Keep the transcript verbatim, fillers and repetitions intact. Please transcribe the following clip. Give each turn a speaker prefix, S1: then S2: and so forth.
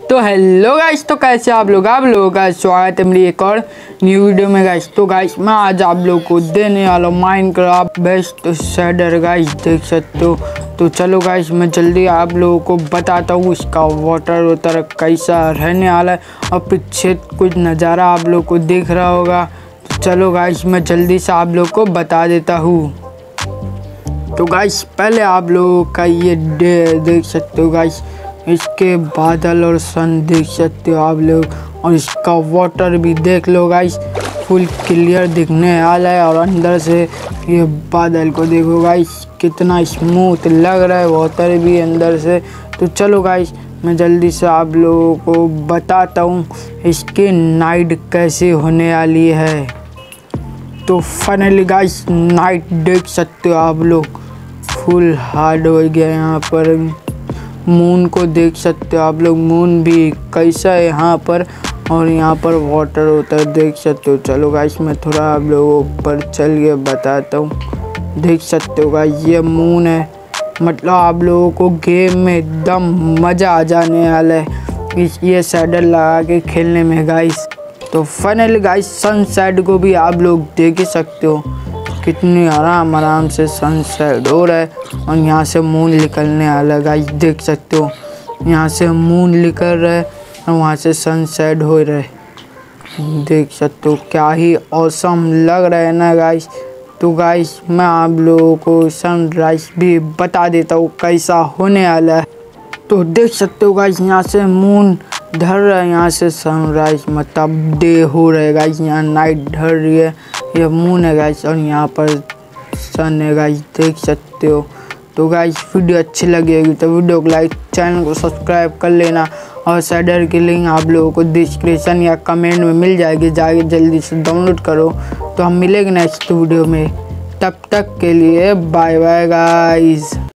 S1: तो hello guys, तो कैसे आप लोग आप लोगों का स्वागत है मेरी एक और न्यू वीडियो में गाइस। तो गाइस मैं आज आप लोग को देने वाला हूँ माइनक्राफ्ट बेस्ट शेडर गाइस, देख सकते हो। तो चलो गाइस मैं जल्दी आप लोगों को बताता हूँ इसका वाटर वाटर कैसा रहने वाला है और पीछे कुछ नज़ारा आप लोग को दिख रहा होगा। तो चलो गाइस मैं जल्दी से आप लोग को बता देता हूँ। तो गाइस पहले आप लोगों का ये डे देख सकते हो गाइस, इसके बादल और सन देख सकते हो आप लोग, और इसका वाटर भी देख लो गाइस, फुल क्लियर दिखने वाला है। और अंदर से ये बादल को देखो गाइस, कितना स्मूथ लग रहा है वाटर भी अंदर से। तो चलो गाइस मैं जल्दी से आप लोगों को बताता हूँ इसकी नाइट कैसे होने वाली है। तो फाइनली गाइस नाइट देख सकते हो आप लोग, फुल हार्ड हो गया। यहाँ पर मून को देख सकते हो आप लोग, मून भी कैसा है यहाँ पर, और यहाँ पर वाटर होता है देख सकते हो। चलो गाइस मैं थोड़ा आप लोगों पर चल के बताता हूँ। देख सकते हो गाइस ये मून है, मतलब आप लोगों को गेम में एकदम मज़ा आ जाने वाला है इस ये शेडर लगा के खेलने में गाइस। तो फाइनली गाइस सनसेट को भी आप लोग देख ही सकते हो, कितनी आराम आराम से सनसेट हो रहा है। और यहाँ से मून निकलने वाला गाइस, देख सकते हो यहाँ से मून निकल रहा है और वहाँ से सनसेट हो रहा है, देख सकते हो। क्या ही ऑसम लग रहा है ना गाइस। तो गाइस मैं आप लोगों को सनराइज भी बता देता हूँ कैसा होने वाला है। तो देख सकते हो गाइस यहाँ से मून ढल रहा है, यहाँ से सनराइज मतलब डे हो रहा है गाइस। यहाँ नाइट ढल रही है, ये मून है गाइस, और यहाँ पर सन है गाइस, देख सकते हो। तो गाइस वीडियो अच्छी लगेगी तो वीडियो को लाइक, चैनल को सब्सक्राइब कर लेना, और शेडर की लिंक आप लोगों को डिस्क्रिप्शन या कमेंट में मिल जाएगी, जाके जल्दी से डाउनलोड करो। तो हम मिलेंगे नेक्स्ट वीडियो में, तब तक के लिए बाय बाय गाइस।